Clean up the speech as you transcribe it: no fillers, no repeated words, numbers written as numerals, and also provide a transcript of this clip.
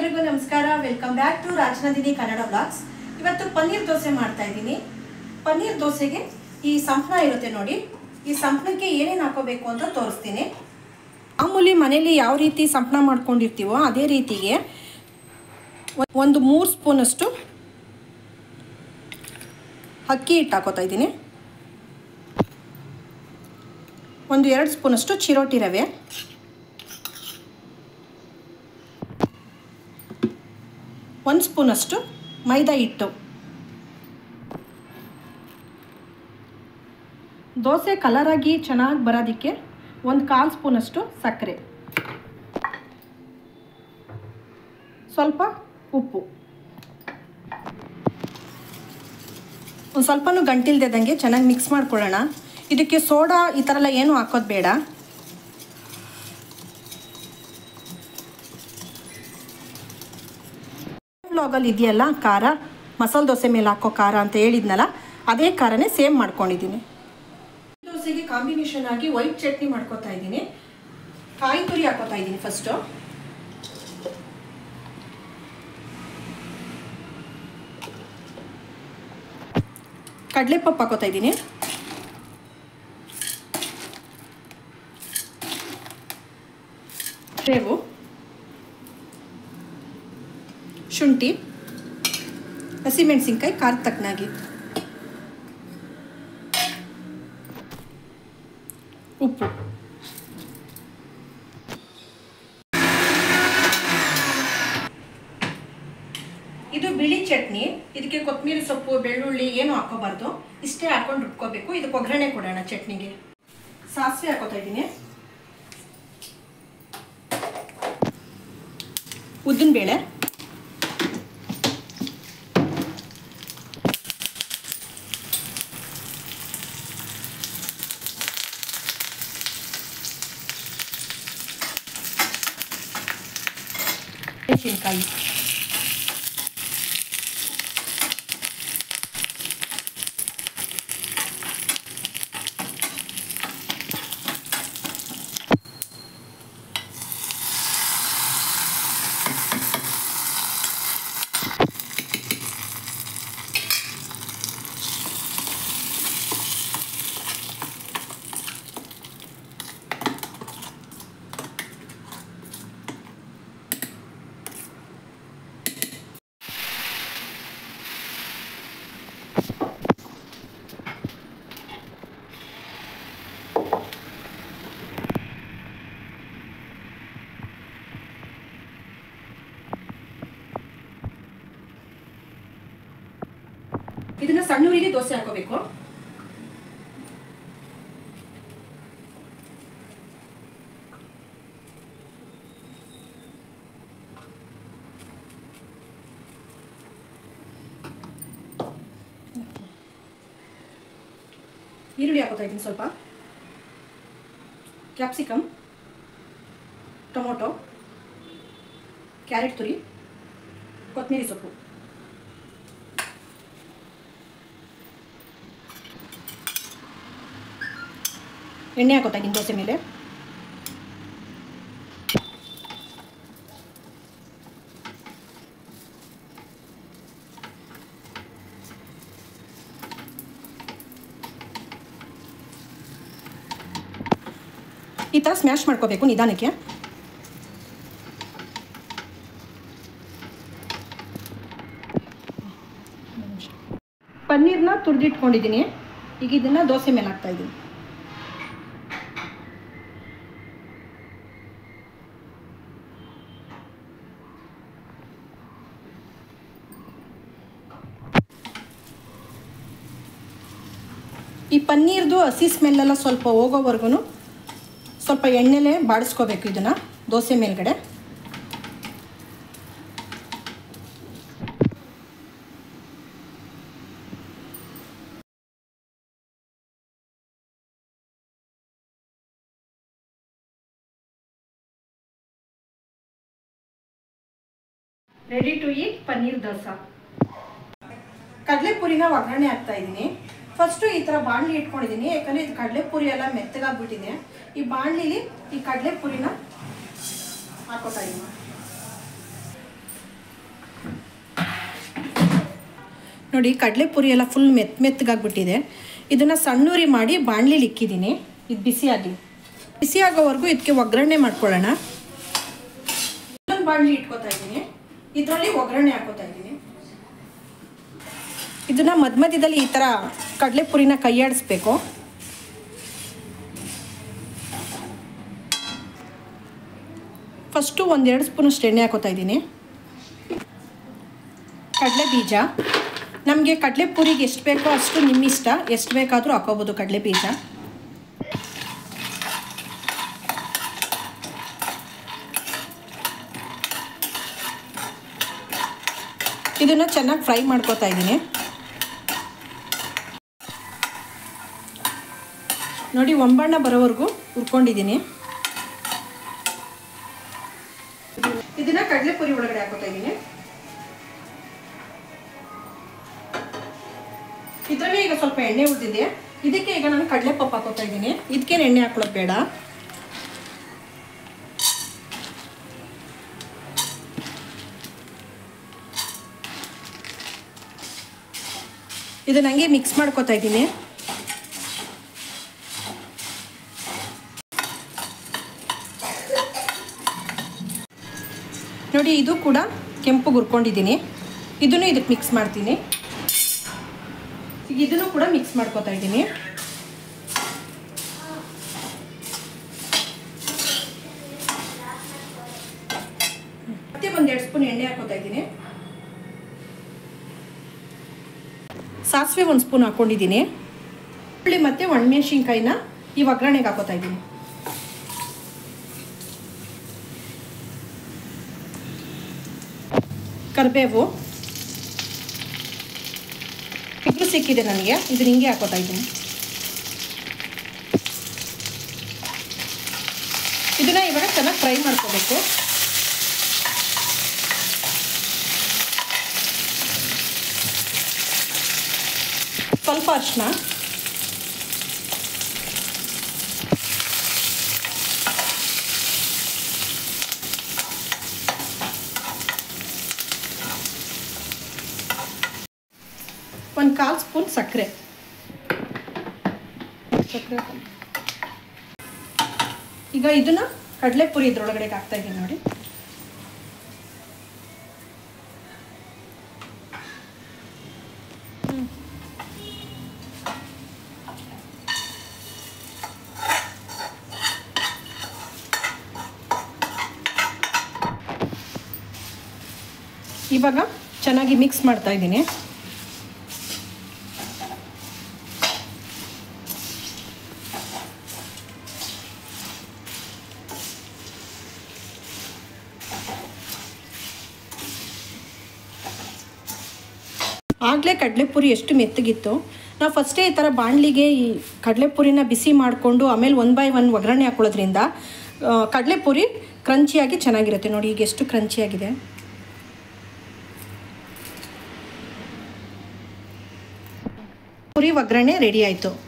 ಎಲ್ಲರಿಗೂ ನಮಸ್ಕಾರ. Welcome back to Rajanandini Kannada blogs. ಇವತ್ತು ಪನ್ನೀರ್ ದೋಸೆ ಮಾಡ್ತಾ ಇದ್ದೀನಿ. ಪನ್ನೀರ್ ದೋಸೆಗೆ ಈ ಸಂಪಣ ಇರುತ್ತೆ ನೋಡಿ, ಈ ಸಂಪಣಕ್ಕೆ ಏನೇನು ಹಾಕೋಬೇಕು ಅಂತ ತೋರಿಸ್ತೀನಿ. ಮಾಮೂಲಿ ಮನೇಲಿ ಯಾವ ರೀತಿ ಸಂಪಣ ಮಾಡ್ಕೊಂಡಿರ್ತೀವೋ ಅದೇ ರೀತಿಗೆ ಒಂದು 3 ಸ್ಪೂನಷ್ಟು ಅಕ್ಕಿ ಹಿಟ್ಟು ಹಾಕೋತಾ ಇದ್ದೀನಿ. ಒಂದು 2 ಸ್ಪೂನಷ್ಟು ಚಿರೋಟಿ ರವೆ, 1 ಸ್ಪೂನಷ್ಟು ಮೈದಾ ಹಿಟ್ಟು, ದೋಸೆ ಕಲರಾಗಿ ಚೆನ್ನಾಗಿ ಬರೋದಕ್ಕೆ 1/4 ಸ್ಪೂನಷ್ಟು ಸಕ್ಕರೆ, ಸ್ವಲ್ಪ ಉಪ್ಪು, ಒಂದು ಸ್ವಲ್ಪನೂ ಗಂಟಿಲ್ದಂಗೆ ಚೆನ್ನಾಗಿ ಮಿಕ್ಸ್ ಮಾಡ್ಕೊಳ್ಳೋಣ. ಇದಕ್ಕೆ ಸೋಡಾ ಈ ಥರ ಎಲ್ಲ ಏನೂ ಹಾಕೋದು ಬೇಡ. ವ್ಲಾಗಲ್ಲಿ ಇದೆಯಲ್ಲ ಖಾರ, ಮಸಾಲೆ ದೋಸೆ ಮೇಲೆ ಹಾಕೋ ಖಾರ ಅಂತ ಹೇಳಿದ್ನಲ್ಲ, ಅದೇ ಖಾರನೇ ಸೇಮ್ ಮಾಡ್ಕೊಂಡಿದ್ದೀನಿ. ದೋಸೆಗೆ ಕಾಂಬಿನೇಷನ್ ಆಗಿ ವೈಟ್ ಚಟ್ನಿ ಮಾಡ್ಕೋತಾ ಇದ್ದೀನಿ. ಕಾಯಿ ತುರಿ ಹಾಕೋತಾ ಇದ್ದೀನಿ. ಫಸ್ಟು ಕಡಲೆಪಪ್ಪು ಹಾಕೋತಾ ಇದ್ದೀನಿ, ಬೇವು, ಶುಂಠಿ, ಹಸಿಮೆಣಸಿನ್ಕಾಯಿ ಖಾರ ತಕ್ಕನಾಗಿ, ಉಪ್ಪು. ಇದು ಬಿಳಿ ಚಟ್ನಿ. ಇದಕ್ಕೆ ಕೊತ್ತಂಬರಿ ಸೊಪ್ಪು, ಬೆಳ್ಳುಳ್ಳಿ ಏನು ಹಾಕೋಬಾರ್ದು, ಇಷ್ಟೇ ಹಾಕೊಂಡು ರುಬ್ಕೋಬೇಕು. ಇದಕ್ಕೆ ಒಗ್ಗರಣೆ ಕೊಡೋಣ. ಚಟ್ನಿಗೆ ಸಾಸಿವೆ ಹಾಕೋತಾ ಇದ್ದೀನಿ, ಉದ್ದಿನಬೇಳೆ, ಮೆಣಸಿನಕಾಯಿ, ಇದನ್ನ ಸಣ್ಣ ಉರಿಲಿ ದೋಸೆ ಹಾಕೋಬೇಕು. ಈರುಳ್ಳಿ ಹಾಕೋತಾ ಇದ್ದೀನಿ, ಸ್ವಲ್ಪ ಕ್ಯಾಪ್ಸಿಕಮ್, ಟೊಮೊಟೊ, ಕ್ಯಾರೆಟ್ ತುರಿ, ಕೊತ್ತಂಬರಿ ಸೊಪ್ಪು, ಎಣ್ಣೆ ಹಾಕೋತಾ ಇದ್ದೀನಿ ದೋಸೆ ಮೇಲೆ. ಈ ಥರ ಸ್ಮ್ಯಾಶ್ ಮಾಡ್ಕೋಬೇಕು ನಿಧಾನಕ್ಕೆ. ಪನ್ನೀರ್ನ ತುರಿದಿಟ್ಕೊಂಡಿದ್ದೀನಿ. ಈಗ ಇದನ್ನು ದೋಸೆ ಮೇಲೆ ಹಾಕ್ತಾ ಇದ್ದೀನಿ. ಈ ಪನ್ನೀರ್ದು ಹಸಿ ಸ್ಮೆಲ್ಲೆಲ್ಲ ಸ್ವಲ್ಪ ಹೋಗೋವರೆಗೂ ಸ್ವಲ್ಪ ಎಣ್ಣೆಲೇ ಬಾಡಿಸ್ಕೋಬೇಕು ಇದನ್ನು ದೋಸೆ ಮೇಲ್ಗಡೆ. Ready to eat paneer dosa. ಕಡಲೆಪುರಿನ ಒಗ್ಗರಣೆ ಹಾಕ್ತಾ ಇದ್ದೀನಿ. ಫಸ್ಟು ಈ ಥರ ಬಾಣಲಿ ಇಟ್ಕೊಂಡಿದ್ದೀನಿ, ಯಾಕಂದರೆ ಇದು ಕಡಲೆಪುರಿ ಎಲ್ಲ ಮೆತ್ತಗಾಗ್ಬಿಟ್ಟಿದೆ. ಈ ಬಾಣಲಿಲಿ ಈ ಕಡಲೆಪುರಿನ ಹಾಕೋತಾ ಇದ್ದೀನಿ. ನೋಡಿ ಕಡಲೆಪುರಿ ಎಲ್ಲ ಫುಲ್ ಮೆತ್ತಗಾಗ್ಬಿಟ್ಟಿದೆ. ಇದನ್ನು ಸಣ್ಣೂರಿ ಮಾಡಿ ಬಾಣಲಿಲಿ ಇಕ್ಕಿದ್ದೀನಿ. ಇದು ಬಿಸಿ ಆಗೋವರೆಗೂ ಇದಕ್ಕೆ ಒಗ್ಗರಣೆ ಮಾಡ್ಕೊಳ್ಳೋಣ. ಇನ್ನೊಂದು ಬಾಣಲಿ ಇಟ್ಕೋತಾ ಇದ್ದೀನಿ. ಇದರಲ್ಲಿ ಒಗ್ಗರಣೆ ಹಾಕೋತಾ ಇದ್ದೀನಿ. ಇದನ್ನು ಮಧ್ಯದಲ್ಲಿ ಈ ಥರ ಕಡಲೆಪುರಿನ ಕೈಯಾಡಿಸ್ಬೇಕು. ಫಸ್ಟು 1-2 ಸ್ಪೂನಷ್ಟು ಎಣ್ಣೆ ಹಾಕೋತಾ ಇದ್ದೀನಿ. ಕಡಲೆ ಬೀಜ, ನಮಗೆ ಕಡಲೆಪುರಿಗೆ ಎಷ್ಟು ಬೇಕೋ ಅಷ್ಟು ನಿಮ್ಮಿಷ್ಟ, ಎಷ್ಟು ಬೇಕಾದರೂ ಹಾಕೋಬೋದು ಕಡಲೆ ಬೀಜ. ಇದನ್ನು ಚೆನ್ನಾಗಿ ಫ್ರೈ ಮಾಡ್ಕೋತಾ ಇದ್ದೀನಿ. ನೋಡಿ ಒಂಬಣ್ಣ ಬರೋವರೆಗೂ ಹುರ್ಕೊಂಡಿದ್ದೀನಿ. ಇದನ್ನ ಕಡಲೆಪುರಿ ಒಳಗಡೆ ಹಾಕೋತಾ ಇದ್ದೀನಿ. ಇದರಲ್ಲಿ ಈಗ ಸ್ವಲ್ಪ ಎಣ್ಣೆ ಉಳಿದಿದೆ. ಇದಕ್ಕೆ ಈಗ ನಾನು ಕಡಲೆಪಪ್ಪು ಹಾಕೋತಾ ಇದ್ದೀನಿ. ಇದಕ್ಕೇನು ಎಣ್ಣೆ ಹಾಕೊಳ್ಳೋದು ಬೇಡ. ಇದನ್ನ ಹಂಗೆ ಮಿಕ್ಸ್ ಮಾಡ್ಕೋತಾ ಇದ್ದೀನಿ. ನೋಡಿ ಇದು ಕೂಡ ಕೆಂಪು ಹುರ್ಕೊಂಡಿದ್ದೀನಿ. ಇದನ್ನು ಇದಕ್ಕೆ ಮಿಕ್ಸ್ ಮಾಡ್ತೀನಿ. ಈಗ ಇದನ್ನು ಕೂಡ ಮಿಕ್ಸ್ ಮಾಡ್ಕೋತಾ ಇದ್ದೀನಿ. ಮತ್ತೆ 1-2 ಸ್ಪೂನ್ ಎಣ್ಣೆ ಹಾಕೋತಾ ಇದ್ದೀನಿ. ಸಾಸಿವೆ 1 ಸ್ಪೂನ್ ಹಾಕೊಂಡಿದ್ದೀನಿ. ಹುಳಿ ಮತ್ತು ಒಣಮೆಣಸಿನ್ಕಾಯಿನ ಈ ಒಗ್ಗರಣೆಗೆ ಹಾಕೋತಾ ಇದ್ದೀನಿ. ಕರಿಬೇವು ಇಬ್ಬರು ಸಿಕ್ಕಿದೆ ನನಗೆ. ಇದನ್ನ ಹಿಂಗೆ ಹಾಕೋತಾ ಇದ್ದೀನಿ. ಇದನ್ನ ಇವಾಗ ಚೆನ್ನಾಗಿ ಫ್ರೈ ಮಾಡ್ಕೋಬೇಕು. ಸ್ವಲ್ಪ ಅರಿಶಿನ, ಒಂದು 1/4 ಸ್ಪೂನ್ ಸಕ್ಕರೆ. ಈಗ ಇದನ್ನ ಕಡಲೆಪುರಿ ಇದ್ರೊಳಗಡೆ ಹಾಕ್ತಾ ಇದ್ದೀನಿ ನೋಡಿ. ಇವಾಗ ಚೆನ್ನಾಗಿ ಮಿಕ್ಸ್ ಮಾಡ್ತಾ ಇದ್ದೀನಿ. ಆಗಲೇ ಕಡಲೆಪುರಿ ಎಷ್ಟು ಮೆತ್ತಗಿತ್ತು. ನಾವು ಫಸ್ಟೇ ಈ ಥರ ಬಾಣಲಿಗೆ ಈ ಕಡಲೆಪುರಿನ ಬಿಸಿ ಮಾಡಿಕೊಂಡು ಆಮೇಲೆ 1 by 1 ಒಗ್ಗರಣೆ ಹಾಕೊಳ್ಳೋದ್ರಿಂದ ಕಡಲೆಪುರಿ ಕ್ರಂಚಿಯಾಗಿ ಚೆನ್ನಾಗಿರುತ್ತೆ. ನೋಡಿ ಈಗ ಎಷ್ಟು ಕ್ರಂಚಿಯಾಗಿದೆ. ಪುರಿ ಒಗ್ಗರಣೆ ರೆಡಿ ಆಯಿತು.